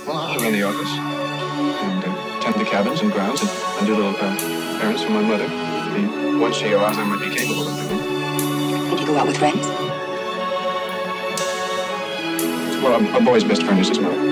Well, I run the office and tend the cabins and grounds and do little errands for my mother. The one CEO I might be capable of doing. And you go out with friends? Well, a boy's best friend is his mother.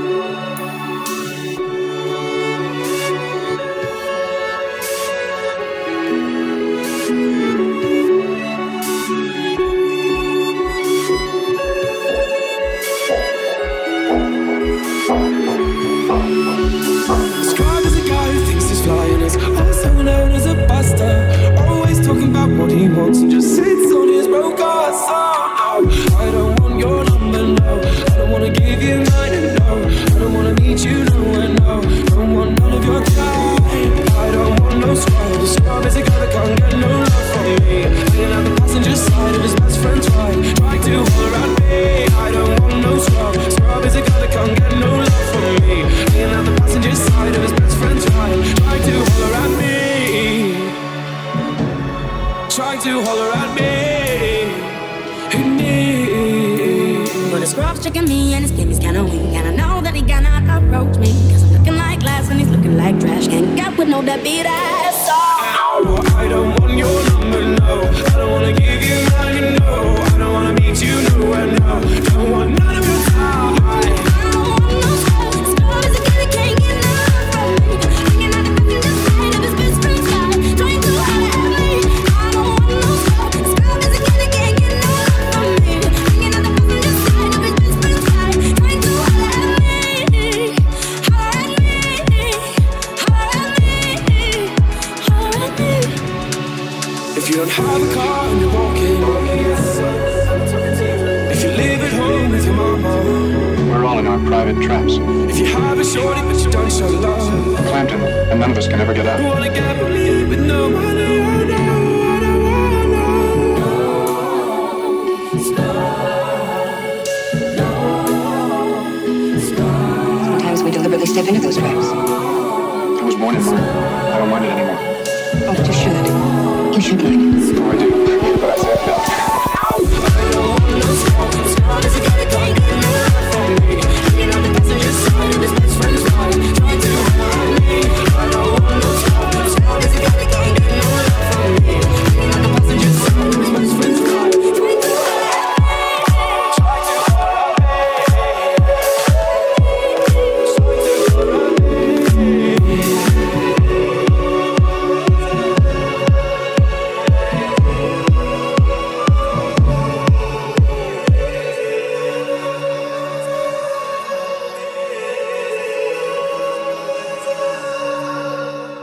What he wants and just sits on his broke ass. Oh no, I don't want your number, no. I don't wanna give you mine, and no, I don't wanna meet you, no, and no. Don't want none of your time. I don't want no scrub. The scrub is a guy that can't get no love from me. Hanging out the passenger side of his best friend's ride, trying to holler at me. I don't want no scrub. Scrub is a guy that can't get no love from me. Hanging out the passenger side of his best friend's ride, trying to holler at me. Trying to holler at me, But the scrub's checking me and his skin is kinda weak, and I know that he cannot approach me, cause I'm looking like glass and he's looking like trash. Can't get with no deadbeat ass. Oh, I don't want your number, no. I don't wanna give you mine, no. I don't wanna meet you, no, and no. Don't want none of your time. If you don't have a car and you're walking, if you live at home with your mama, we're all in our private traps. if you have a shorty but you don't show love, Clampton, and none of us can ever get out. you wanna get with me with no money, oh no, I don't wanna. Sometimes we deliberately step into those traps. I was born in mine. I don't mind it anymore. Oh, but you should. You should mind it. Oh, I do. But I said no. I don't want no scrub. Scrub is a guy that